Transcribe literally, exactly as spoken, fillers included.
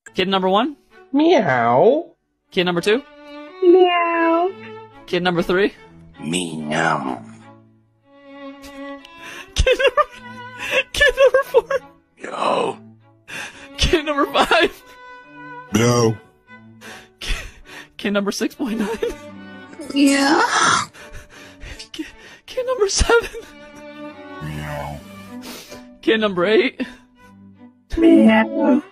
Kid number one? Meow. Kid number two? Meow. Kid number three? Meow. Kid number, kid number four? Yo. Kid number five? No. Kid, kid number six point nine? Yeah. Kid, kid number seven? Meow. Kid number eight? Meow.